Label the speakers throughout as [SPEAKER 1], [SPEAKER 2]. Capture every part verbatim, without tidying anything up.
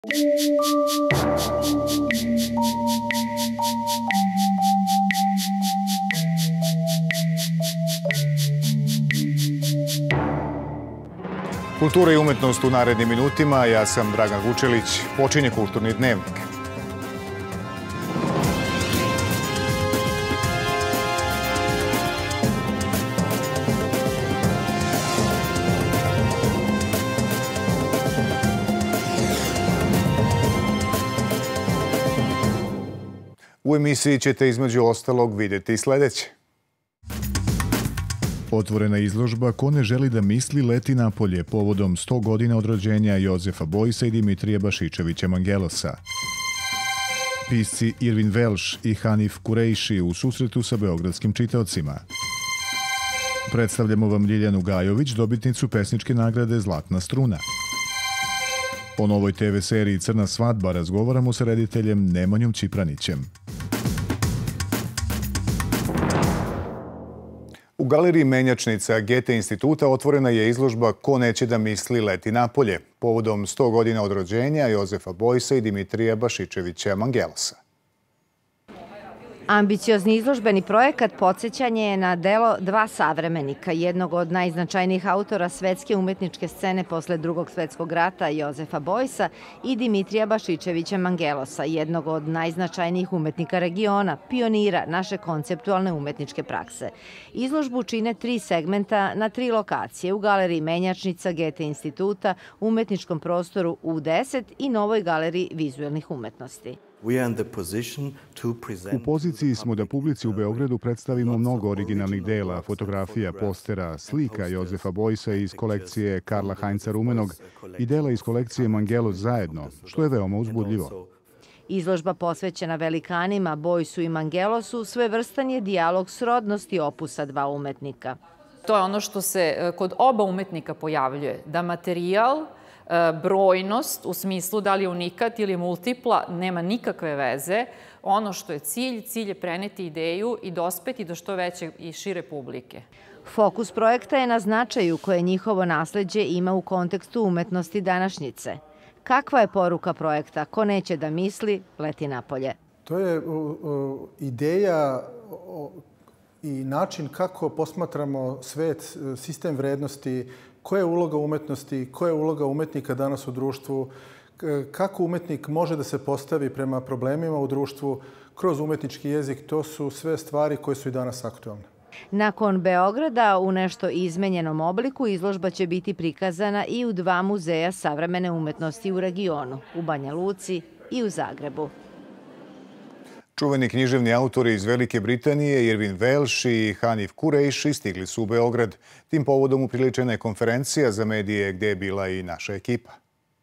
[SPEAKER 1] Kultura i umetnost u narednim minutima. Ja sam Dragan Vučelić. Počinje Kulturni dnevnik. U emisiji ćete između ostalog vidjeti sljedeće. Otvorena izložba Ko ne želi da misli leti napolje povodom sto godina od rođenja Jozefa Bojsa i Dimitrija Bašičevića Mangelosa. Pisci Irvin Welsh i Hanif Kurejši u susretu sa beogradskim čitaocima. Predstavljamo vam Ljiljanu Gajović, dobitnicu pesničke nagrade Zlatna struna. O novoj te ve seriji Crna svadba razgovaramo sa rediteljem Nemanjom Čipranićem. U galeriji Menjačnica Gete instituta otvorena je izložba Ko neće da misli leti napolje povodom sto godina od rođenja Jozefa Bojsa i Dimitrija Bašičevića Mangelosa.
[SPEAKER 2] Ambiciozni izložbeni projekat podsjećanje je na delo dva savremenika, jednog od najznačajnijih autora svetske umetničke scene posle drugog svetskog rata Jozefa Bojsa i Dimitrija Bašičevića Mangelosa, jednog od najznačajnijih umetnika regiona, pionira naše konceptualne umetničke prakse. Izložbu čine tri segmenta na tri lokacije: u galeriji Menjačnica Gete instituta, umetničkom prostoru U deset i novoj galeriji vizuelnih umetnosti.
[SPEAKER 1] U poziciji smo da publici u Beogradu predstavimo mnogo originalnih dela, fotografija, postera, slika Jozefa Bojsa iz kolekcije Karla Heinza Rumenog i dela iz kolekcije Mangelos zajedno, što je veoma uzbudljivo.
[SPEAKER 2] Izložba posvećena velikanima Bojsu i Mangelosu svojevrstan je dijalog srodnosti opusa dva umetnika.
[SPEAKER 3] To je ono što se kod oba umetnika pojavljuje, da materijal, brojnost u smislu da li je unikat ili multipla nema nikakve veze. Ono što je cilj, cilj je preneti ideju i dospeti do što veće i šire publike.
[SPEAKER 2] Fokus projekta je na značaju koje njihovo nasleđe ima u kontekstu umetnosti današnjice. Kakva je poruka projekta Ko neće da misli leti napolje?
[SPEAKER 4] To je ideja i način kako posmatramo svet, sistem vrednosti, koja je uloga umetnosti, koja je uloga umetnika danas u društvu, kako umetnik može da se postavi prema problemima u društvu kroz umetnički jezik. To su sve stvari koje su i danas aktualne.
[SPEAKER 2] Nakon Beograda u nešto izmenjenom obliku izložba će biti prikazana i u dva muzeja savremene umetnosti u regionu, u Banja Luci i u Zagrebu.
[SPEAKER 1] Čuveni književni autori iz Velike Britanije, Irvin Welsh i Hanif Kurejši, stigli su u Beograd. Tim povodom upriličena je konferencija za medije gdje je bila i naša ekipa.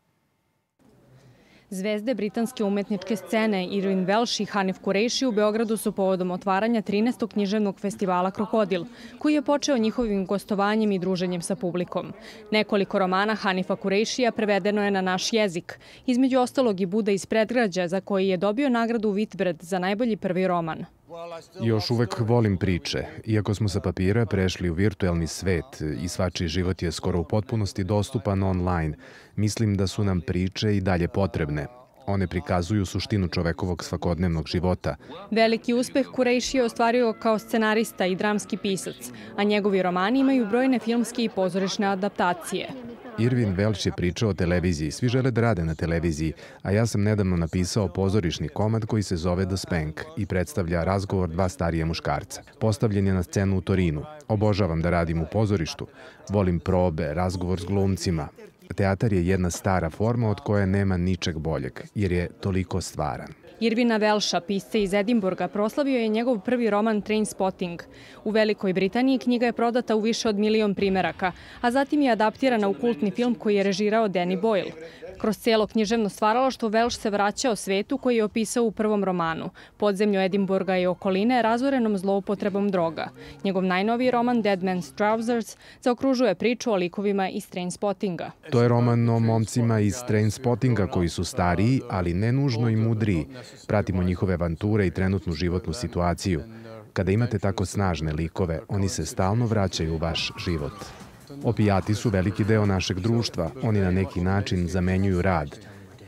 [SPEAKER 5] Zvezde britanske umetničke scene Irvin Welsh i Hanif Kurejši u Beogradu su povodom otvaranja trinaestog književnog festivala Krokodil, koji je počeo njihovim gostovanjem i druženjem sa publikom. Nekoliko romana Hanifa Kurejšija prevedeno je na naš jezik, između ostalog i Buda iz predgrađa, za koji je dobio nagradu Whitbread za najbolji prvi roman.
[SPEAKER 6] Još uvek volim priče. Iako smo sa papira prešli u virtuelni svet i svačiji život je skoro u potpunosti dostupan online, mislim da su nam priče i dalje potrebne. One prikazuju suštinu čovekovog svakodnevnog života.
[SPEAKER 5] Veliki uspeh Kurejši je ostvario kao scenarista i dramski pisac, a njegovi romani imaju brojne filmske i pozorišne adaptacije.
[SPEAKER 6] Irvin Welsh je pričao o televiziji. Svi žele da rade na televiziji, a ja sam nedavno napisao pozorišni komad koji se zove The Spank i predstavlja razgovor dva starije muškarca. Postavljen je na scenu u Torinu. Obožavam da radim u pozorištu. Volim probe, razgovor s glumcima. Teatar je jedna stara forma od koje nema ničeg boljeg, jer je toliko stvaran.
[SPEAKER 5] Irvina Welsha, pisca iz Edinburga, proslavio je njegov prvi roman Trainspotting. U Velikoj Britaniji knjiga je prodata u više od milion primeraka, a zatim je adaptirana u kultni film koji je režirao Danny Boyle. Kroz cijelo književno stvaralaštvo Welsh se vraćao svetu koji je opisao u prvom romanu, podzemlju Edinburga i okoline razorenom zloupotrebom droga. Njegov najnoviji roman Dead Man's Trousers zaokružuje priču o likovima iz Trainspottinga.
[SPEAKER 6] To je roman o momcima iz Trainspottinga koji su stariji, ali ne nužno i mudriji. Pratimo njihove avanture i trenutnu životnu situaciju. Kada imate tako snažne likove, oni se stalno vraćaju u vaš život. Opijati su veliki deo našeg društva. Oni na neki način zamenjuju rad.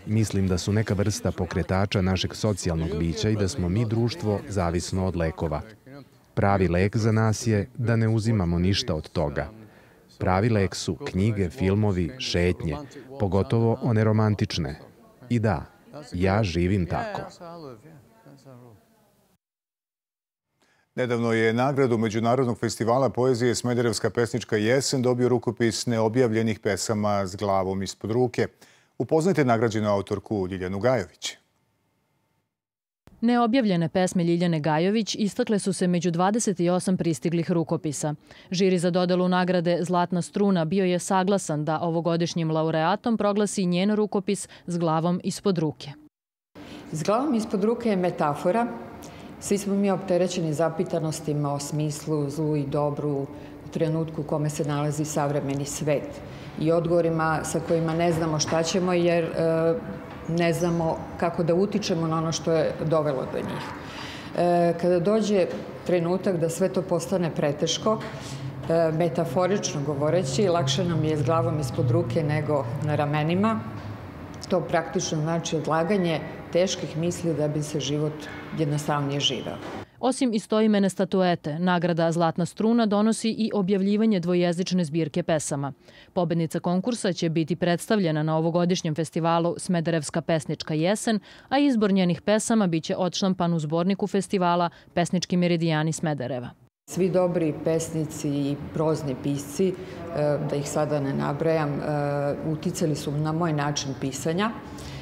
[SPEAKER 6] Mislim da su neka vrsta pokretača našeg socijalnog bića i da smo mi društvo zavisno od lekova. Pravi lek za nas je da ne uzimamo ništa od toga. Pravi lek su knjige, filmovi, šetnje, pogotovo one romantične. I da, ja živim tako.
[SPEAKER 1] Nedavno je nagradu Međunarodnog festivala poezije Smederevska pesnička jesen dobio rukopis neobjavljenih pesama s glavom ispod ruke. Upoznajte nagrađenu autorku Ljiljanu Gajović.
[SPEAKER 7] Neobjavljene pesme Ljiljane Gajović istakle su se među dvadeset osam pristiglih rukopisa. Žiri za dodelu nagrade Zlatna struna bio je saglasan da ovogodišnjim laureatom proglasi njen rukopis s glavom ispod ruke.
[SPEAKER 8] S glavom ispod ruke je metafora. Svi smo mi opterećeni zapitanostima o smislu, zlu i dobru u trenutku u kome se nalazi savremeni svet i odgovorima sa kojima ne znamo šta ćemo jer e, ne znamo kako da utičemo na ono što je dovelo do njih. E, kada dođe trenutak da sve to postane preteško, e, metaforično govoreći, lakše nam je s glavom ispod ruke nego na ramenima. To praktično znači odlaganje teških misli da bi se život jednostavnije živeo.
[SPEAKER 7] Osim istoimene statuete, nagrada Zlatna struna donosi i objavljivanje dvojezične zbirke pesama. Pobednica konkursa će biti predstavljena na ovogodišnjem festivalu Smederevska pesnička jesen, a izbor njenih pesama biće odštampan u zborniku festivala Pesnički meridijani Smedereva.
[SPEAKER 8] Svi dobri pesnici i prozni pisci, da ih sada ne nabrajam, uticali su na moj način pisanja.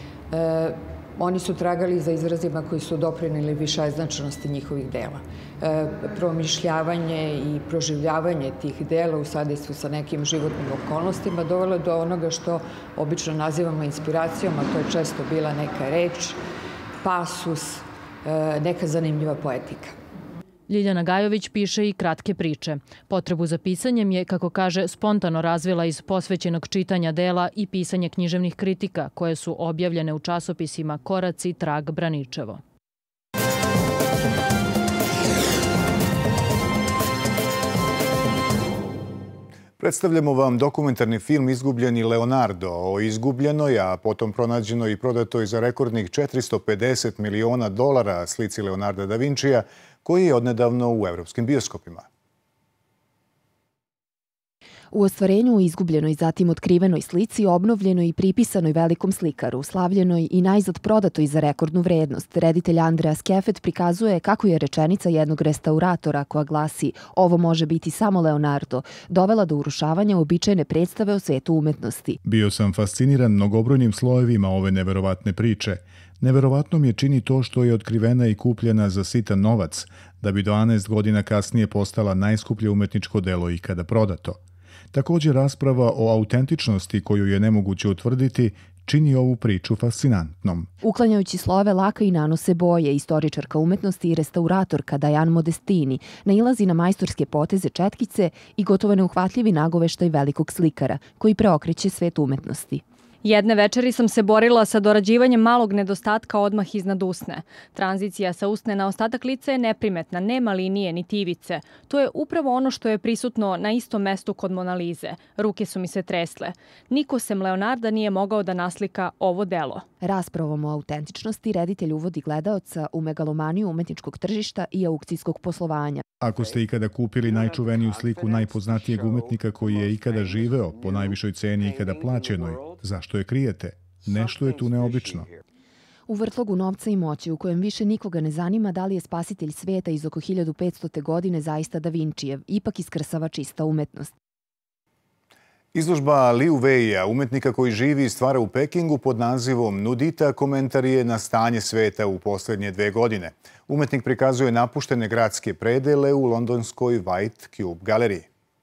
[SPEAKER 8] Oni su tragali za izrazima koji su doprinili višeznačnosti njihovih dela. Promišljavanje i proživljavanje tih dela u sadejstvu sa nekim životnim okolnostima dovelo do onoga što obično nazivamo inspiracijom, a to je često bila neka reč, pasus, neka zanimljiva poetika.
[SPEAKER 7] Ljiljana Gajović piše i kratke priče. Potrebu za pisanjem je, kako kaže, spontano razvila iz posvećenog čitanja dela i pisanja književnih kritika, koje su objavljene u časopisima Koraci, Trag, Braničevo.
[SPEAKER 1] Predstavljamo vam dokumentarni film Izgubljeni Leonardo o izgubljenoj, a potom pronađenoj i prodatoj za rekordnih četiristo pedeset miliona dolara slici Leonarda da Vincija, koji je odnedavno u evropskim bioskopima.
[SPEAKER 9] U ostvarenju u izgubljenoj, zatim otkrivenoj slici, obnovljenoj i pripisanoj velikom slikaru, slavljenoj i najzad prodatoj za rekordnu vrednost, reditelj Andrea Skefet prikazuje kako je rečenica jednog restauratora koja glasi "Ovo može biti samo Leonardo", dovela do urušavanja uobičajene predstave o svetu umetnosti.
[SPEAKER 1] Bio sam fasciniran mnogobrojnim slojevima ove neverovatne priče. Neverovatno mi je čini to što je otkrivena i kupljena za sitan novac, da bi dvanaest godina kasnije postala najskuplje umetničko delo ikada prodato. Također rasprava o autentičnosti koju je nemoguće utvrditi čini ovu priču fascinantnom.
[SPEAKER 9] Uklanjajući slove laka i nanose boje, istoričarka umetnosti i restauratorka Diane Modestini nailazi na majstorske poteze četkice i gotovo neuhvatljivi nagoveštaj velikog slikara koji preokreće svet umetnosti.
[SPEAKER 5] Jedne večeri sam se borila sa dorađivanjem malog nedostatka odmah iznad usne. Tranzicija sa usne na ostatak lica je neprimetna, nema linije niti ivice. To je upravo ono što je prisutno na istom mestu kod Monalize. Ruke su mi se tresle. Niko sem Leonarda nije mogao da naslika ovo delo.
[SPEAKER 9] Raspravom o autentičnosti reditelj uvodi gledaoca u megalomaniju umetničkog tržišta i aukcijskog poslovanja.
[SPEAKER 1] Ako ste ikada kupili najčuveniju sliku najpoznatijeg umetnika koji je ikada živeo po najvišoj ceni ikada plaćenoj, zašto je krijete? Nešto je tu neobično.
[SPEAKER 9] U vrtlogu novca i moći u kojem više nikoga ne zanima da li je spasitelj sveta iz oko hiljadu petstote godine zaista Da Vincijev, ipak iskrsava čista umetnost.
[SPEAKER 1] Izložba Liu Weia, umetnika koji živi i stvara u Pekingu pod nazivom Nudita, komentar je na stanje sveta u posljednje dve godine. Umetnik prikazuje napuštene gradske predele u londonskoj White Cube galeriji.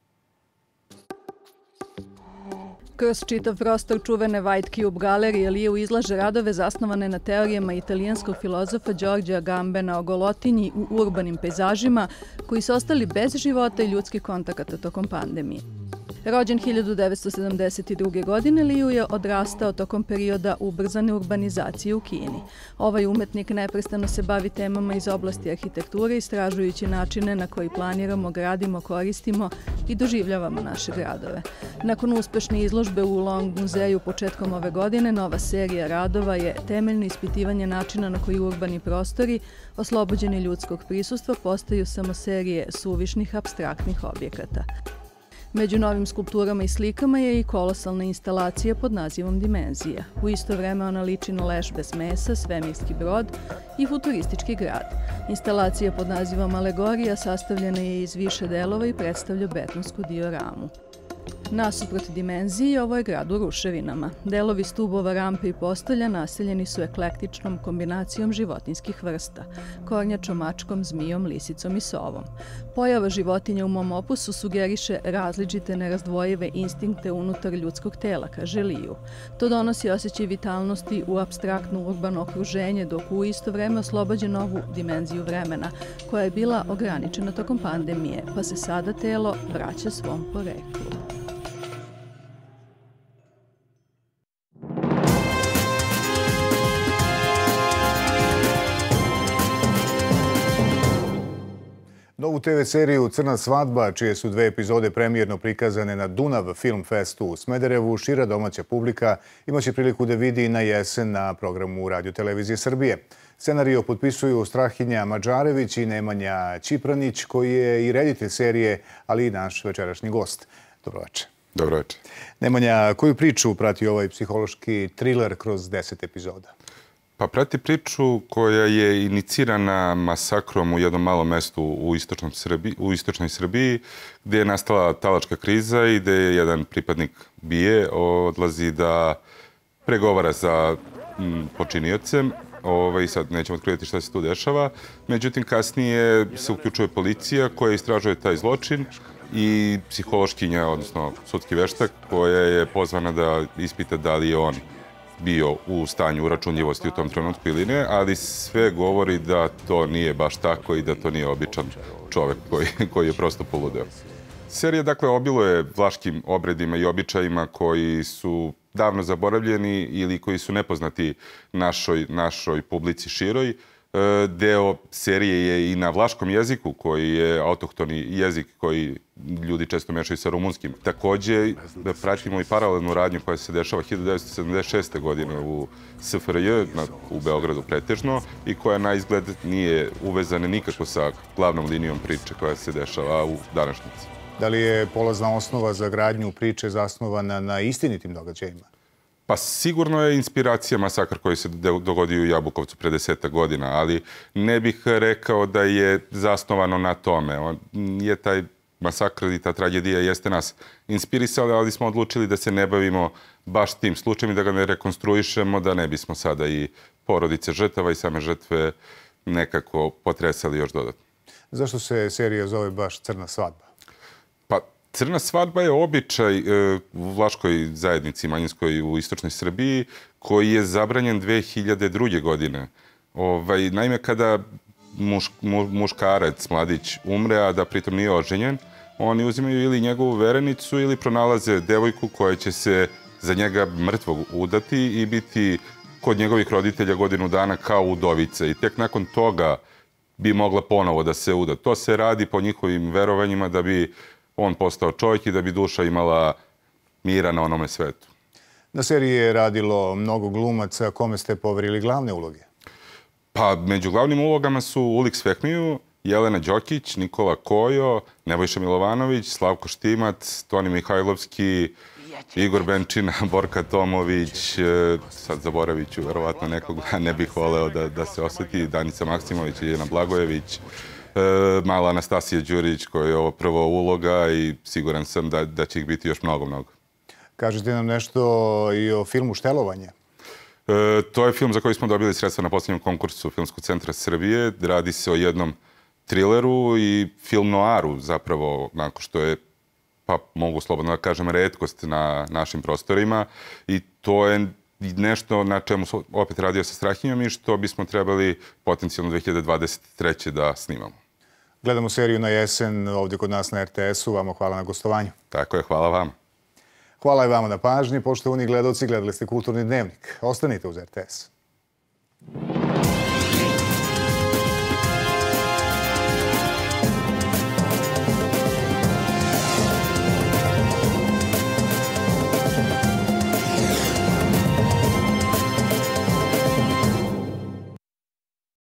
[SPEAKER 10] Kroz čitav prostor čuvene White Cube galerije Liu izlaže radove zasnovane na teorijama italijanskog filozofa Đorđa Agambena o golotinji u urbanim pejzažima koji su ostali bez života i ljudskih kontakata tokom pandemije. Rođen hiljadu devetsto sedamdeset druge. godine, Liu je odrastao tokom perioda ubrzane urbanizacije u Kini. Ovaj umetnik neprestano se bavi temama iz oblasti arhitekture, istražujući načine na koji planiramo, gradimo, koristimo i doživljavamo naše gradove. Nakon uspešne izložbe u Long muzeju početkom ove godine, nova serija radova je temeljno ispitivanje načina na koji urbani prostori, oslobođeni ljudskog prisustva, postaju samo serije suvišnih apstraktnih objekata. Među novim skulpturama i slikama je i kolosalna instalacija pod nazivom Dimenzija. U isto vreme ona liči na leš bez mesa, svemirski brod i futuristički grad. Instalacija pod nazivom Alegorija sastavljena je iz više delova i predstavlja betonsku dioramu. Nasuprot Dimenziji, ovo je grad u ruševinama. Delovi stubova, rampe i postolja naseljeni su eklektičnom kombinacijom životinskih vrsta – kornjačom, mačkom, zmijom, lisicom i sovom. Pojava životinja u mom opusu sugeriše različite nerazdvojive instinkte unutar ljudskog tela, kaže Liu. To donosi osjećaj vitalnosti u apstraktno urbano okruženje, dok u isto vreme oslobađa novu dimenziju vremena, koja je bila ograničena tokom pandemije, pa se sada telo vraća svom poreklu.
[SPEAKER 1] Novu te ve seriju Crna svadba, čije su dve epizode premijerno prikazane na Dunav Film Festu u Smederevu, šira domaća publika imaće priliku da vidi na jesen na programu Radio-televizije Srbije. Scenario potpisuju Strahinja Mađarević i Nemanja Ćipranić, koji je i reditelj serije, ali i naš večerašnji gost. Dobroveče.
[SPEAKER 11] Dobroveče.
[SPEAKER 1] Nemanja, koju priču prati ovaj psihološki triler kroz deset epizoda?
[SPEAKER 11] Pa prati priču koja je inicirana masakrom u jednom malom mestu u, Srbiji, u istočnoj Srbiji, gdje je nastala talačka kriza i gdje je jedan pripadnik B I E odlazi da pregovara sa m, počiniocem. Ovaj, sad nećemo otkrivati šta se tu dešava. Međutim, kasnije se uključuje policija koja istražuje taj zločin i psihološkinja, odnosno sudski veštak, koja je pozvana da ispita da li je on bio u stanju uračunljivosti u tom trenutku ili ne, ali sve govori da to nije baš tako i da to nije običan čovek koji, koji je prosto poludeo. Serija, dakle, obiluje vlaškim obredima i običajima koji su davno zaboravljeni ili koji su nepoznati našoj, našoj publici široj. Deo serije je i na vlaškom jeziku, koji je autohtoni jezik koji ljudi često mešaju sa rumunskim. Takođe, da pratimo i paralelnu radnju koja se dešava hiljadu devetsto sedamdeset šeste. godine u S F R J, u Beogradu pretežno, i koja na izgled nije uvezana nikako sa glavnom linijom priče koja se dešava u današnjici.
[SPEAKER 1] Da li je polazna osnova za gradnju priče zasnovana na istinitim događajima?
[SPEAKER 11] Pa sigurno je inspiracija masakr koji se dogodio u Jabukovcu pre deseta godina, ali ne bih rekao da je zasnovano na tome. On je taj masakr i ta tragedija jeste nas inspirisali, ali smo odlučili da se ne bavimo baš tim slučajem i da ga ne rekonstruišemo, da ne bismo sada i porodice žrtava i same žrtve nekako potresali još dodatno.
[SPEAKER 1] Zašto se serija zove baš Crna svadba?
[SPEAKER 11] Pa, Crna svadba je običaj u vlaškoj zajednici manjinskoj u istočnoj Srbiji koji je zabranjen dve hiljade druge. godine. Ovaj, naime, kada muš, mu, muškarac, mladić, umre, a da pritom nije oženjen, oni uzimaju ili njegovu verenicu ili pronalaze devojku koja će se za njega mrtvog udati i biti kod njegovih roditelja godinu dana kao udovica. I tek nakon toga bi mogla ponovo da se uda. To se radi po njihovim verovanjima da bi on postao čovjek i da bi duša imala mira na onome svetu.
[SPEAKER 1] Na seriji je radilo mnogo glumaca. Kome ste poverili glavne uloge?
[SPEAKER 11] Pa među glavnim ulogama su Ulik Svehmiju, Jelena Đokić, Nikola Kojo, Nebojša Milovanović, Slavko Štimac, Toni Mihajlovski, Igor Benčina, Borka Tomović, sad zaboravit ću verovatno nekog, ne bih voleo da, da se osjeti, Danica Maksimović, Iljena Blagojević, mala Anastasija Đurić koja je ovo prvo uloga i siguran sam da, da će ih biti još mnogo, mnogo.
[SPEAKER 1] Kažete nam nešto i o filmu Štelovanje.
[SPEAKER 11] E, to je film za koji smo dobili sredstva na posljednjem konkursu Filmskog centra Srbije. Radi se o jednom trileru i film noaru zapravo, nakon što je, pa mogu slobodno da kažem, retkost na našim prostorima i to je nešto na čemu sam opet radio sa Strahinjom i što bismo trebali potencijalno dve hiljade dvadeset treće. da snimamo.
[SPEAKER 1] Gledamo seriju na jesen ovdje kod nas na er te esu. Vamo hvala na gostovanju.
[SPEAKER 11] Tako je, hvala vam.
[SPEAKER 1] Hvala i vama na pažnji. Poštovani gledalci, gledali ste Kulturni dnevnik. Ostanite uz er te es.